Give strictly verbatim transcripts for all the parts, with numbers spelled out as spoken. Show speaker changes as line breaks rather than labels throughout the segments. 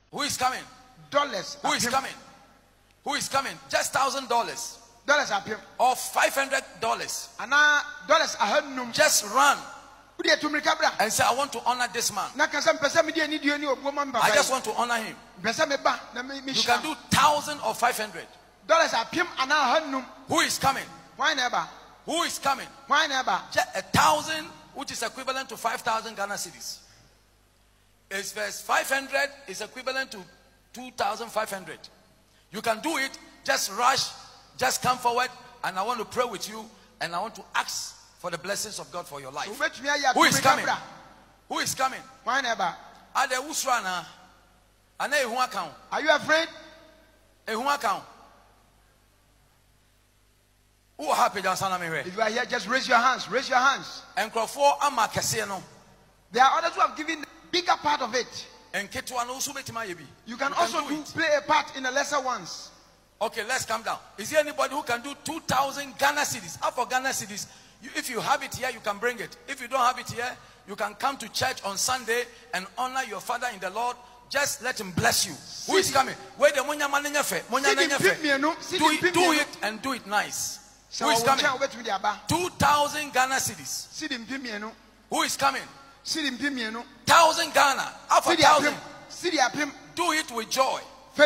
Who is coming?
Dollars.
Who is coming? Who is coming? Just thousand dollars.
Dollars are
or five hundred dollars.
And now dollars are hard.
Just run
and
say, I want to honor this man. I just want to honor him. You can do thousand or five hundred.
Dollars are pim and now
who is coming?
Why never?
Who is coming?
Why never?
Just a thousand, which is equivalent to five thousand Ghana cedis. It's verse five hundred is equivalent to two thousand five hundred. You can do it. Just rush. Just come forward, and I want to pray with you, and I want to ask for the blessings of God for your life. Who is coming? Who is coming?
Why never?
Are they usrana? Are they who account?
Are you afraid?
A who account? Who are happy that Sana Mire?
If you are here, just raise your hands. Raise your hands.
And Crawford Ama Casino.
There are others who have given the bigger part of it.
And Ketuano Subetimayebi.
You can also do, play a part in the lesser ones.
Okay, let's calm down. Is there anybody who can do two thousand Ghana cedis? Up for Ghana cedis. You, if you have it here, you can bring it. If you don't have it here, you can come to church on Sunday and honor your father in the Lord. Just let him bless you. Who is coming? Where the Monya Mananya fe? Monya Nanya fe. Do it, do it and do it nice. Who is coming? Two thousand Ghana cedis. Who is coming? Thousand Ghana. Up for thousand. Do it with joy.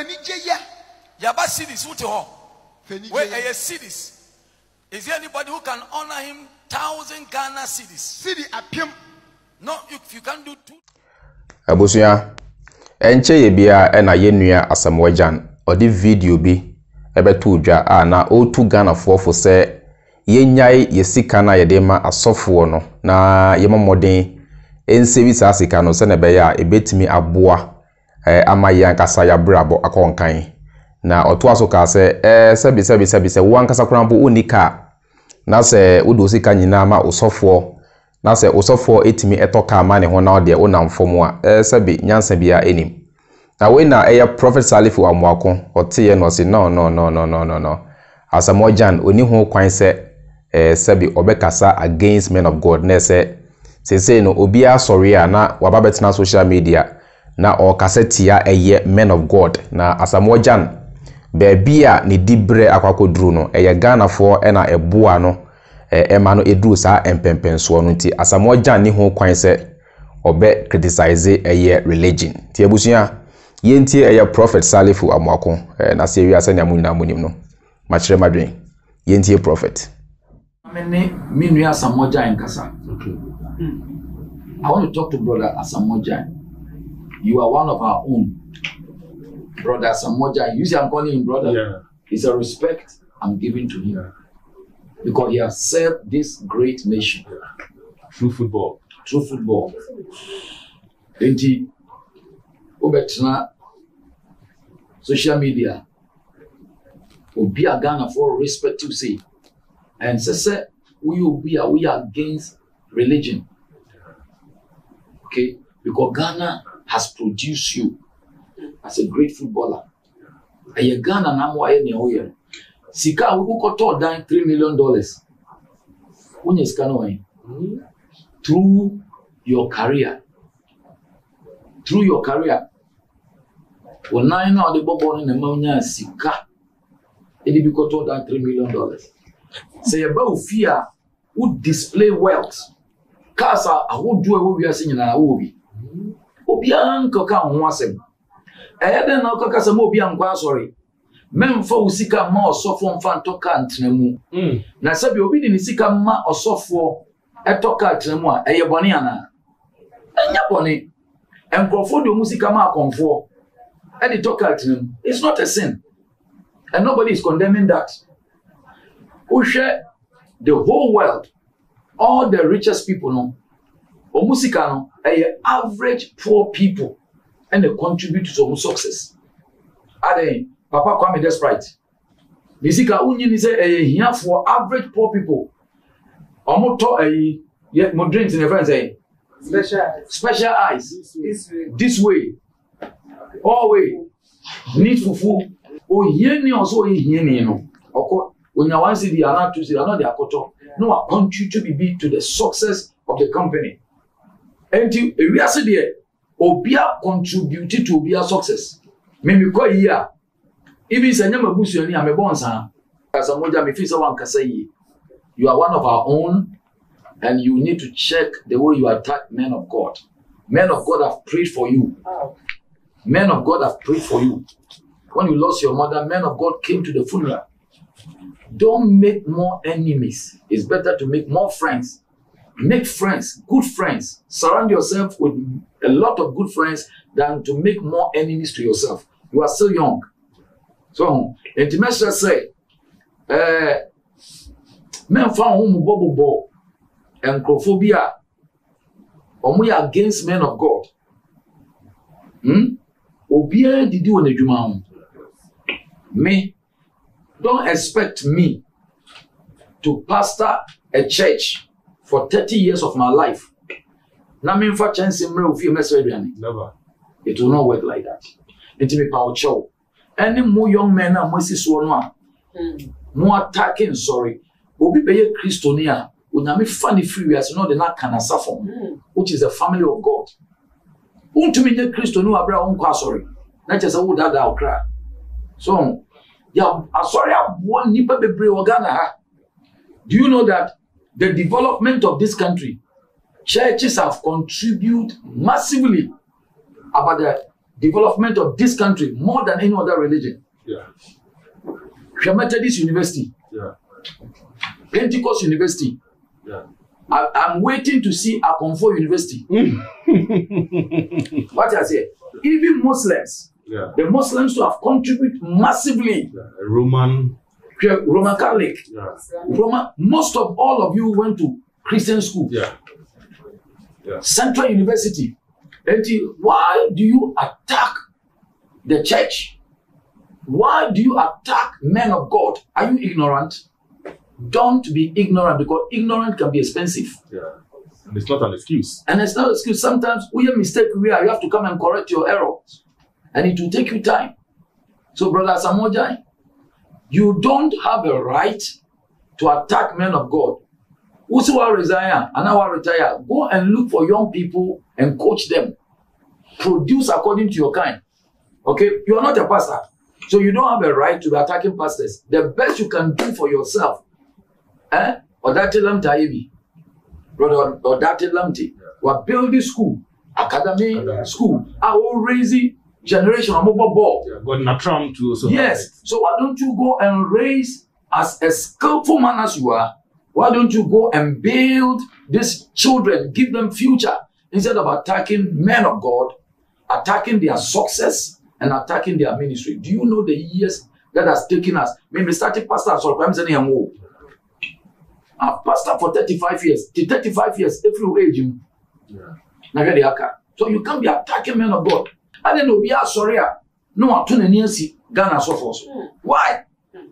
Yaba cities, who to where are your cities? Is there anybody who can honor him? Thousand Ghana cities. City apim. No, if you can do two.
Abusuya, enche yebia ena yenua Asamoah Gyan. Odi video bi ebe tu dwa a na o tu Ghana for for se yenyai yesika na yedema asofo no na yema moden ensebi sa sika no se na be ya ebetimi aboa eh amayan kasa ya brabo akonkan. Na otuaso ka se eh sebi sebi sebi se wankasa krampo unika na se udo sika nyina ma osofo na se osofo etimi etoka ma ne ho na ode onamfom a eh sebi nyansa bia enim na we na eh Prophet Salifu Amoako otiye no se no no no no no no no Asamoah Gyan oni ho kwan se eh sebi obekasa against men of God na se se se no obi a sorry a na wababetena social media na o kasetia eye men of God na Asamoah Gyan Bebia ni dibre akwakodru no eye Ghana fo e na eboa no e ma no edru sa empempenso no nti Asamoah Gyan ni ho kwan se obe criticize eye religion ti abusuya yenti eye Prophet Salifu Amoako na se wi asanya munna munim no machire madwen yenti prophet
mene minu Asamoah Gyan kasa. Okay. I want to talk to brother Asamoah Gyan. You are one of our own. Brother Asamoah Gyan, you see I'm calling him brother. Yeah. It's a respect I'm giving to him. Yeah. Because he has served this great nation. Yeah.
Through football.
Through football. And he, Obetna, social media, will be a Ghana for respect to say. And say, we will be a, we are against religion. Okay? Because Ghana has produced you as a great footballer. And you Ghana na mo aye ne hoye. Sika who got told down three million dollars. When you scan away through your career. Through your career. When nine now the bobo in the mounya sika. It be got told down three million dollars. Say about fear would display wealth. Kasa I would do what we are saying na obi. Obian koka ho asem. Eden na koka se mo obian kwa sorry. Memfa usika ma osofo mfa ntoka ntenemu. Mm. Na sabi obi di ni sika ma osofo etoka ntenemu a eye bone ana. Enya bone. Enkrofo de musika ma akonfo. E di toka ntenemu. It's not a sin. And nobody is condemning that. We share the whole world. All the richest people no. Omusika no a average poor people and they contribute to some success. Are they Papa Kwame Desperate? Misika unyi ni say eh here for average poor people. Omoto eh yeah moderate in the friends say special special eyes this way this way all way need fufu o here ni also here ni no oko onya one city ana two city ana dey akoto no contribute to be to the success of the company. And you we are there obia contributed to obia success. Me me ko here. Even say nyama busuani am bonsa. Asamoah Gyan me feel say wan kasa yi. You are one of our own, and you need to check the way you attack men of God. Men of God have prayed for you. Men of God have prayed for you. When you lost your mother, men of God came to the funeral. Don't make more enemies. It's better to make more friends. Make friends, good friends. Surround yourself with a lot of good friends than to make more enemies to yourself. You are still young. So, intimacy say, uh, men found whom bubble ball and crophobia, or we are against men of God. Hmm? Obia did you on the Juma? Me, don't expect me to pastor a church for thirty years of my life. Na me for chance in never. It will not work like that. It will be power show. Any more young men are Moses one more attacking, sorry. Obi be Christonia, unyami funny free as no the not can suffer, which is a family of God. Unto me, Christonia, abra unqua sorry. Not just a wood that I'll cry. So, yeah, I'm sorry, I one nipper be brave Ghana. Do you know that the development of this country, churches have contributed massively about the development of this country more than any other religion?
Yeah.
Methodist University.
Yeah.
Pentecost University.
Yeah.
I, I'm waiting to see Akonfo University. What I say? Even Muslims.
Yeah.
The Muslims to have contributed massively.
Yeah. A Roman.
Roman Catholic.
Yeah.
Roman. Most of all of you went to Christian school.
Yeah. Yeah.
Central University. And why do you attack the church? Why do you attack men of God? Are you ignorant? Don't be ignorant, because ignorant can be expensive.
Yeah. And it's not an excuse.
And it's not an excuse. Sometimes we have mistake where you have to come and correct your errors. And it will take you time. So, Brother Asamoah Gyan, you don't have a right to attack men of God. Who's will resign and now retire? Go and look for young people and coach them. Produce according to your kind. Okay? You are not a pastor. So you don't have a right to be attacking pastors. The best you can do for yourself, eh? Or that lamta ibi, brother, or that lamti. We're building school, academy, okay. School. I will raise generation of mobile ball.
Yeah, got Natram to also.
Yes. So why don't you go and raise as a skillful man as you are? Why don't you go and build these children, give them future, instead of attacking men of God, attacking their success and attacking their ministry? Do you know the years that has taken us? Maybe starting pastor, so I'm saying I'm old. I've pastored for thirty-five years. To thirty-five years, every age. Yeah. So you can't be attacking men of God. I don't know, we are sorry. No, I'm turning near Ghana so forth. Why?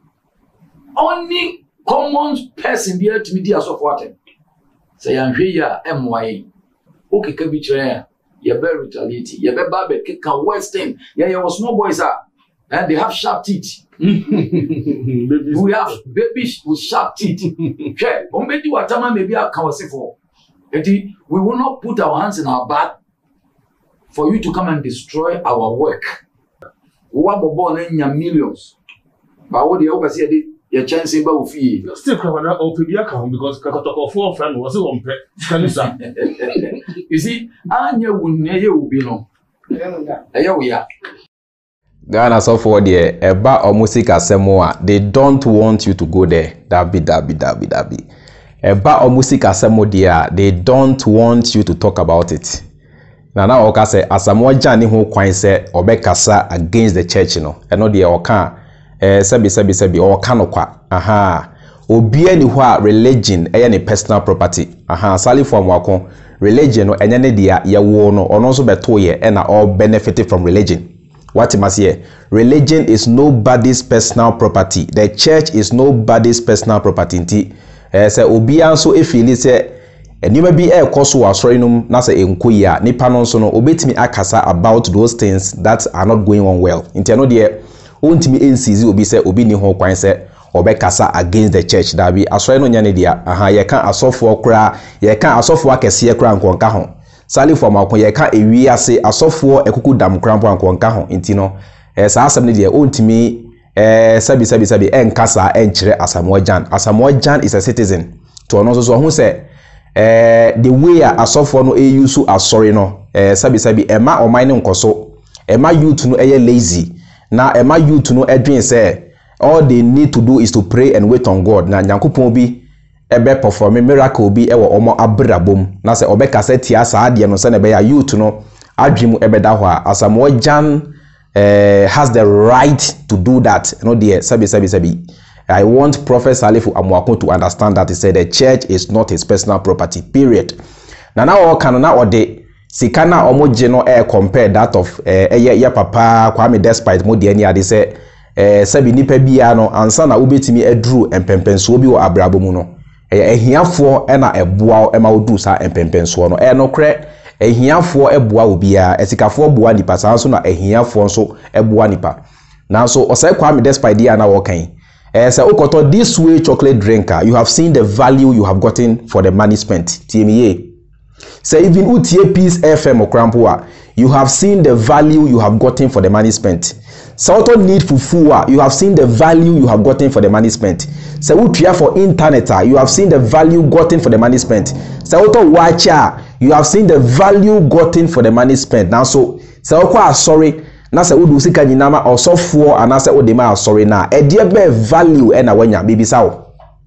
Only common person be able to media so forth. Say, I'm here, M Y. Okay, can be chair. You're very retaliating. You're very bad, kick and Western. Yeah, your small boys are. And they have sharp teeth. We have babies with sharp teeth. Okay, or maybe what time maybe I can say for. We will not put our hands in our back for you to come and destroy our work. We want to born in millions. But what the other say, your chance in both fee.
Still, Kavana open the account because Kakatoko four friend was on pet.
You see, Anya will never be long. Here we are.
Ghana so for there, eba or music Asamoah, they don't want you to go there. Dabi, dabi, dabi, dabi. Eba or music Asamoah there, they don't want you to talk about it. Na na oka say Asamoah Gyan ni ho kwan say obekasa against the church no. Eno de oka eh sebi sebi sebi oka no kwa. Aha. Obi ani ho a religion eye ne personal property. Aha, Salifu Amoako, religion no enye ne dia ye wo no ono so beto ye e na all benefited from religion. What you must hear, religion is nobody's personal property. The church is nobody's personal property. Nti eh say obi anso e feel say enima bi e koso wasori num na say enkoyi a nipa no so no obetimi akasa about those things that are not going on well. Nti no de ontimi ensizi obi say obi ni ho kwan say obekasa against the church. Dabi asori no nya ne dia aha ye kan asofo kra ye kan asofo akese kra nkonka ho Salifu Amoako ye ka ewi ase asofo ekuku dam krampo ankonka ho nti no eh saa asem ne de ontimi eh sabi sabi sabi enkasa enkyere Asamoah Gyan. Asamoah Gyan is a citizen to ono so so hu se eh the way asofo no e use asori no eh sabi sabi ema oman ne nkoso ema youth no eye lazy na ema youth no edwin say all they need to do is to pray and wait on God. Na Nyankopon bi ebe perform miracle bi ewo omo abrabom na se obeka se tia saa de no se na be ya youth no adwemu ebe da ho a Asamoah Gyan uh, has the right to do that. No dear sabi sabi sabi. I want Prophet Salifu Amoako to understand that he said the church is not his personal property, period. Na na o kan na ode sika na omo je no e compare that of eh uh, ye papa Kwame despite mo de ani ade se eh sabi nipa bia no ansa na ubetimi eduru empempenso bi wo abrabo mu no eh ehiafo e na eboa e ma odu sa empempenso no eh no kre ehiafo eboa obia esikafo boa nipa sanso na ehiafo nso eboa nipa na so osai Kwame despite dia na wo kan eh say ukoto this way chocolate drinker, you have seen the value you have gotten for the money spent. T M E say even utie peace F M okrampoa, you have seen the value you have gotten for the money spent. Sauto need fufuwa, you have seen the value you have gotten for the money spent. Say utia for internet, you have seen the value gotten for the money spent. Sauto watcha, you have seen the value gotten for the money spent. Now so say okwa sorry na say udu sika nyinama osofo anase odema sorry na e dia be value e na wanya bibisa wo.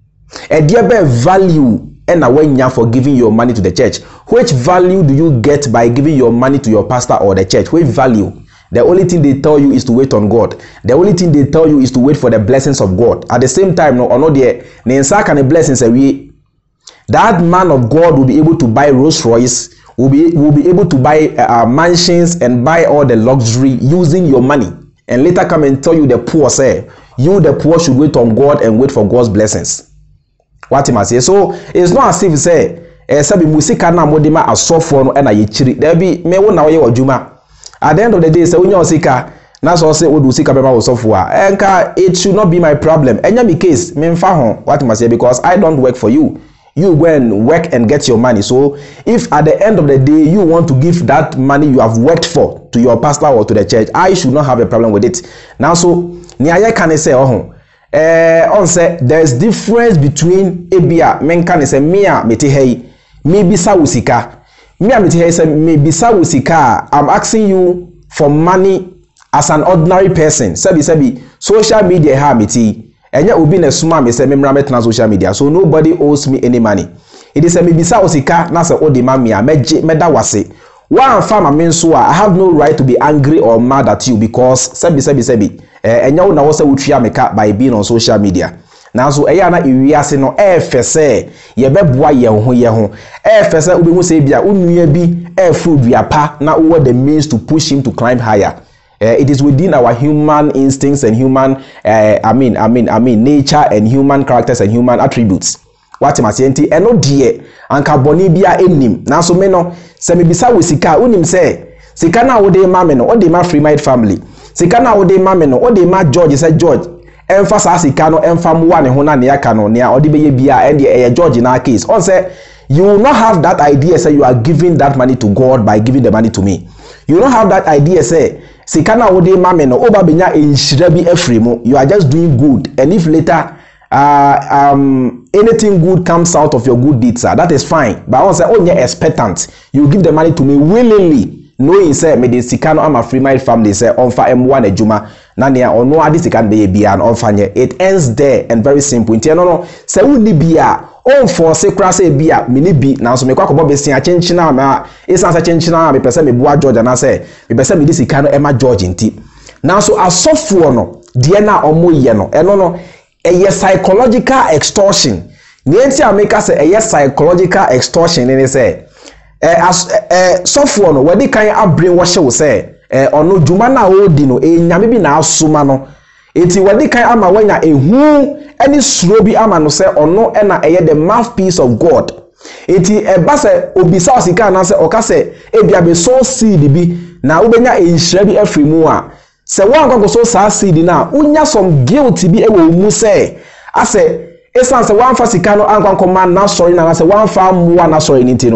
E dia be value e na wanya for giving your money to the church. Which value do you get by giving your money to your pastor or the church? Which value? The only thing they tell you is to wait on God. The only thing they tell you is to wait for the blessings of God. At the same time, no, no, there, the blessings away. That man of God will be able to buy Rolls Royce, will be will be able to buy uh, mansions and buy all the luxury using your money, and later come and tell you the poor say you the poor should wait on God and wait for God's blessings. What him say? So it's not as if say eh sabi musika na modema asofo no na yechiri. There be me wo na wo ye wadwuma. At the end of the day, say unya osika na so say odu sika bema osofo a enka it should not be my problem. Enya me case me mfa ho what must say because I don't work for you. You go and work and get your money. So if at the end of the day you want to give that money you have worked for to your pastor or to the church, I should not have a problem with it. Now so ni aye kan say oh eh on say there is difference between ebia men kan say me a meti hey me bisa usika. Me am here say me bisa usika. I'm asking you for money as an ordinary person. Sabi sabi social media ha meti. Enya obi na suma me say me mra metna social media. So nobody owes me any money. It is a me bisa usika na say odi ma me a meje meda wase. One farm me so I have no right to be angry or mad at you because sabi sabi sabi eh enya wo na wo say wotwia meka by being on social media. Now so eya na iwiase no e fese ye beboa ye ho ye ho e fese obi hu se bia onua bi e fruit pa na wo the means to push him to climb higher. Uh, it is within our human instincts and human uh, I mean I mean I mean nature and human characters and human attributes. What am I saying? Eno die anka boni bia enim. Now so me no se me bisa we sika unim se sika na wo de ma me no o de ma free mind family. Sika na wo de ma me no o de ma George say George emphasize sika no emfam wa ne ho na ne aka no ne a odi beye bia and the George in our case. On say you will not have that idea say you are giving that money to God by giving the money to me. You don't have that idea say sika na wo de ma me no oba benya enhira bi afri mu. You are just doing good, and if later uh um anything good comes out of your good deeds, uh, that is fine. But I want to say oh yeah expectant, you give the money to me willingly, knowing say me the sika no am a free mind family say on fa m one ejuma na ne ono ade sika be bia na on fa nye. It ends there and very simple. Nti no no say woni bia on for say kra say bia me ni bi na so me kwa kobo be sin a chenchina ma esan sa chenchina me pese me bua George na say me pese me di sika no ema George nti na so asofo no de na omo ye no eno no eye psychological extortion. Ni enti ameka say eye psychological extortion ni say eh as eh sofo no we di kan abrain wo hye wo say eh ono dwuma na odi no e nyame bi na asoma no eti we di kan ama wanya ehu any suro bi ama no say ono e na eye the mouthpiece of God. Eti e ba say obisa osika na say oka say e bia be so seed bi na ubenya enhira bi afri mu a say wan kwa so sa seed na unya some guilt bi e wo mu say ase esan say wan fa sika no ankwa nkoma na sorry na say wan fa muwa na sorry nti no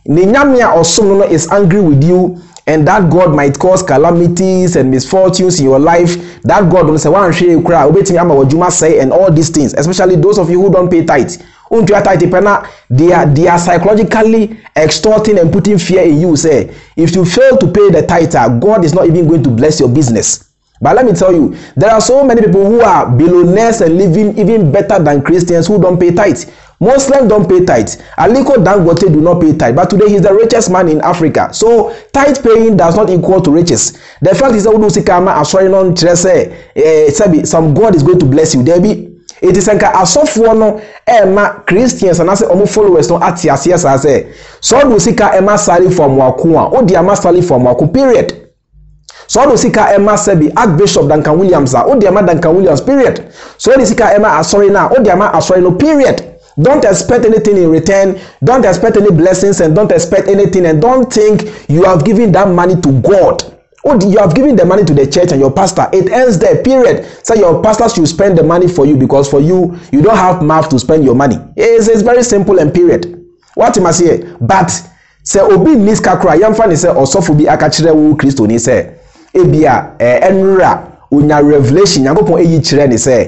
ne nyame a osom no is angry with you, and that God might cause calamities and misfortunes in your life. That God will say one share cry obetimi ama wadwuma say and all these things, especially those of you who don't pay tithe. Unto your tithe pena, they are they are psychologically extorting and putting fear in you. Say if you fail to pay the tithe, God is not even going to bless your business. But let me tell you, there are so many people who are billionaires and living even better than Christians who don't pay tithe. Muslims don't pay tithe. Aliko Dangote do not pay tithe. But today he's the richest man in Africa. So tithe paying does not equal to riches. The fact is that some God is going to bless you. Debbie. It is like a software no ema Christians and as omo followers no atiasia say. So do sika ema Salifu Amoako. O dia ma Salifu Amoako period. So do sika ema sebi Archbishop Duncan Williams. O dia ma Duncan Williams period. So do sika ema asori na o dia ma asori no period. Don't expect anything in return. Don't expect any blessings and don't expect anything and don't think you have given that money to God. Oh, you have given the money to the church and your pastor. It ends there, period. So your pastor should spend the money for you because for you, you don't have mouth to spend your money. It's, it's very simple and period. What you must say? But say obi niska kra yamfa ni say osofu bi akachire wu Kristo ni say ebia enra unya revelation yakopon eyi chire ni say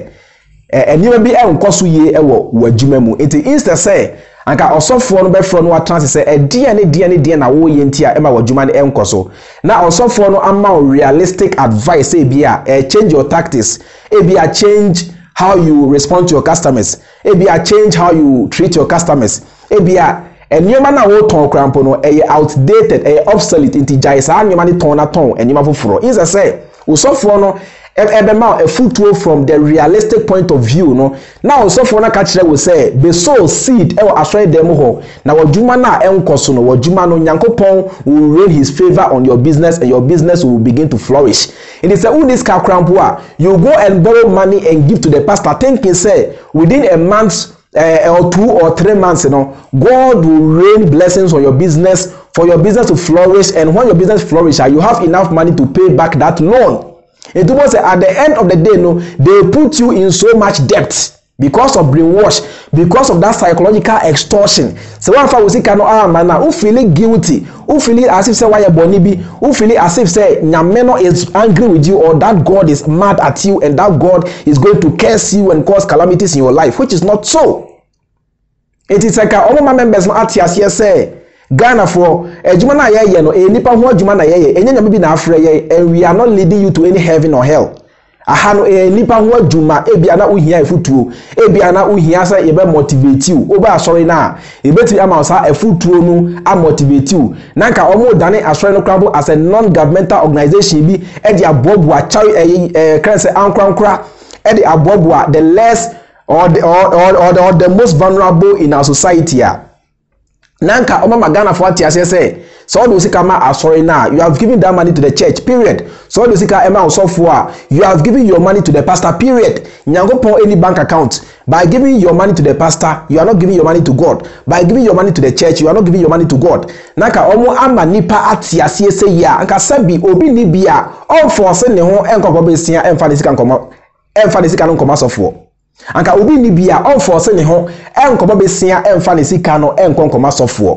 enima bi enkoso ye ewo wadwuma mu. It instead say anka osofo no befro no atrans say e dia ne dia ne dia na wo ye ntia ema wadwuma ne enkoso na osofo no ama realistic advice e bia e change your tactics e bia change how you respond to your customers e bia change how you treat your customers e bia enima na wo ton krampo no e outdated e obsolete inti jai sa enima ne ton na ton enima foforo is say osofo no ebema a footway from the realistic point of view no now so for na ka kire we say be sow seed e asori dem ho na wadwuma na enkoso no wadwuma no Nyankopon will rain his favor on your business and your business will begin to flourish. It is a unis ka krampo a you go and borrow money and give to the pastor thinking say within a month uh, or two or three months you know God will rain blessings on your business for your business to flourish, and when your business flourish you have enough money to pay back that loan. It was at the end of the day, no, they put you in so much debt because of brainwash, because of that psychological extortion. So one for we can ah man, who feeling guilty, who feeling as if say why you bonibi, who feeling as if say Nyameno is angry with you or that God is mad at you and that God is going to curse you and cause calamities in your life, which is not so. It is like all my members at here say. Ghana for ejuma na yeye no e nipa ho ejuma na yeye enye nyame bi na afre yeye and we are not leading you to any heaven or hell. Aha no e nipa ho ejuma e bia na uhia efutuo e bia na uhia sa ye be motivate you oba asori na e beti ama sa efutuo no a motivate you na nka omo dane asori no krabo as a non governmental organization bi e di abobu a chaw e kranse ankrankra e di abobu a the less or the or, or, or, the, or the most vulnerable in our society a Nanka Omama Ghana for Tia say, so do Sikama asori na you have given that money to the church, period. So do Sika Emma software, you have given your money to the pastor, period. Nyango any bank account. By giving your money to the pastor, you are not giving your money to God. By giving your money to the church, you are not giving your money to God. Nanka Omo ama nipa atia say ya, anka sabi obi nibia, all for send ne ho enko besia emfa ne sika nkomo, emfa ne sika no nkomo software. Anka obi ni bia on force ne ho enkomo besia emfa ne sika no enkonkoma sofo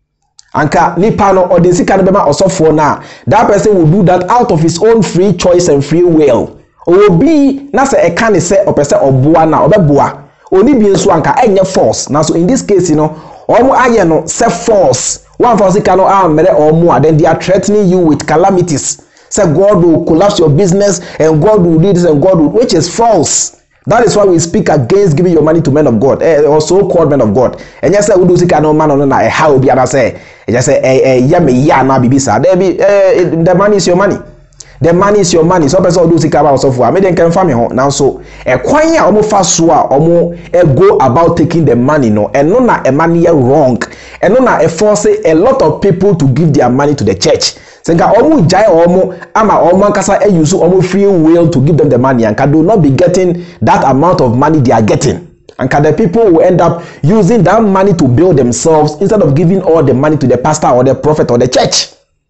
anka nipa no o de sika no bema osofo na that person will do that out of his own free choice and free will. Obi na se eka ne se opese oboa na obeboa oni bi nso anka enye force na so in this case you know omo aye no se force one for sika no am mere omo then they are threatening you with calamities. Say God will collapse your business and God will do this and God will, which is false. That is why we speak against giving your money to men of God, eh, or so-called men of God. And yes, I would do no man on a how be I say, just say, eh, eh, yummy, ya na bibisa. There be, eh, the money is your money. The money is your money. So person do sika about software. Me den can farm now. So, eh, kwanya omo fasua omo eh go about taking the money no. And no na a money wrong. And no na a force a lot of people to give their money to the church. Senga omo jai omo ama omo kasa e use omo free will to give them the money and can do not be getting that amount of money they are getting. And can the people will end up using that money to build themselves instead of giving all the money to the pastor or the prophet or the church.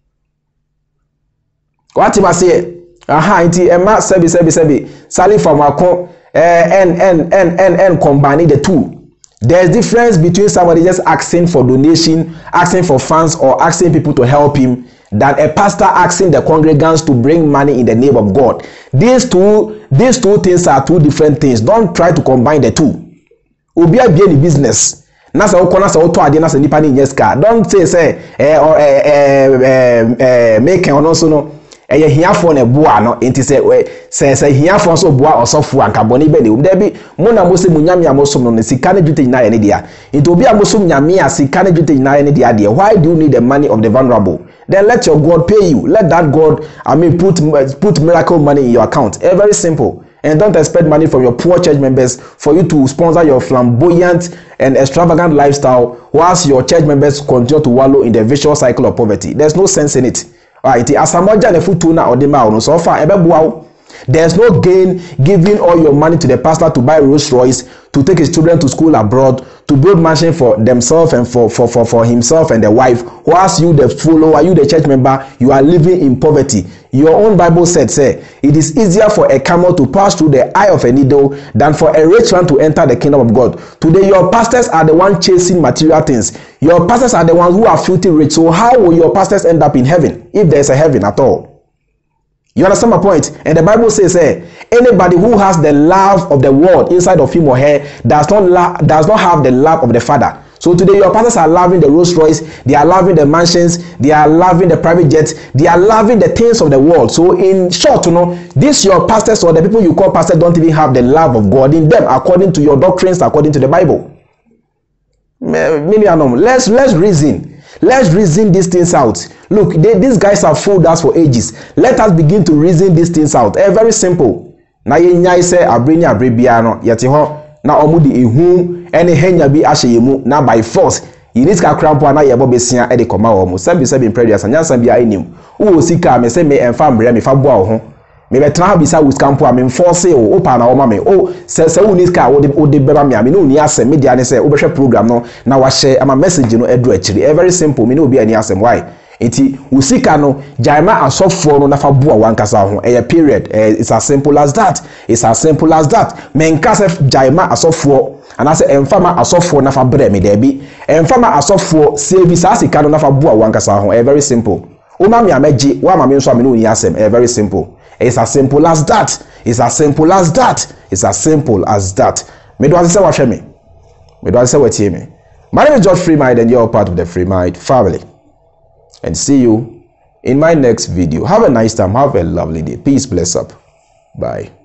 What you say? Aha, inti ema sebi sebi sebi Salifu Amoako eh and and and and and combine the two. There's difference between somebody just asking for donation, asking for funds, or asking people to help him, than a pastor asking the congregants to bring money in the name of God. These two, these two things are two different things. Don't try to combine the two. Ubia be any business. Nasa ukona sa oto ade nasa nipa ni nyeska. Don't say say eh or eh eh eh make on also no. Eye hiafo na boa no enti se se se hiafo so boa osofo anka boni be ne um da bi mo na mo se munyame amosom no sika ne dwute nyina ye ne dia enti obi amosom nyame a sika ne dwute nyina ye ne dia de why do you need the money of the vulnerable? Then let your God pay you. Let that God, I mean, put put miracle money in your account. Eh, very simple. And don't expect money from your poor church members for you to sponsor your flamboyant and extravagant lifestyle whilst your church members continue to wallow in the vicious cycle of poverty. There's no sense in it. Alright, Asamoah Gyan futuna or the no so far ebe. There's no gain giving all your money to the pastor to buy Rolls Royce, to take his children to school abroad, to build mansion for themselves and for, for, for, for himself and the wife, whilst you the follower, you the church member, you are living in poverty. Your own Bible said, say, it is easier for a camel to pass through the eye of a needle than for a rich man to enter the kingdom of God. Today, your pastors are the ones chasing material things. Your pastors are the ones who are filthy rich. So how will your pastors end up in heaven, if there is a heaven at all? You understand my point? And the Bible says, hey, anybody who has the love of the world inside of him or her does not la- does not have the love of the Father. So today your pastors are loving the Rolls Royce, they are loving the mansions, they are loving the private jets, they are loving the things of the world. So in short, you know, these your pastors or the people you call pastors don't even have the love of God in them according to your doctrines, according to the Bible. Let's let's reason. Let's reason these things out. Look, they, these guys have fooled us for ages. Let us begin to reason these things out. Eh, very simple. Na ye nyai se abreni abrebia no yete ho na omudi ehu ene henya bi ahye yemu na by force. Yinis ka krampo na ye bobesia e de koma wo mu. Sabi sabi previous anyansa bi anim. Wo sika me se me emfa mbre me fa boa wo ho. Me betra ha bisa with campo am enforce o opa na wo ma me o se se unis ka wo de wo de beba me am no ni asem media ne se wo behwe program no na wa share ama message no edu akiri. E very simple me no obi ani asem why enti usika no jaima asofo no na fa boa wankasa ho e period. It's as simple as that. It's as simple as that. Menkasa jaima asofo anase emfama asofo na fa bre me da bi emfama asofo service asika no na fa boa wankasa ho. E very simple. Uma me ameji wa ma me nso am no ni asem. E very simple. It's as simple as that. It's as simple as that. It's as simple as that. Me do say what me. Me do say what me. My name is George Free Mind and you're part of the Free Mind family. And see you in my next video. Have a nice time. Have a lovely day. Peace, bless up. Bye.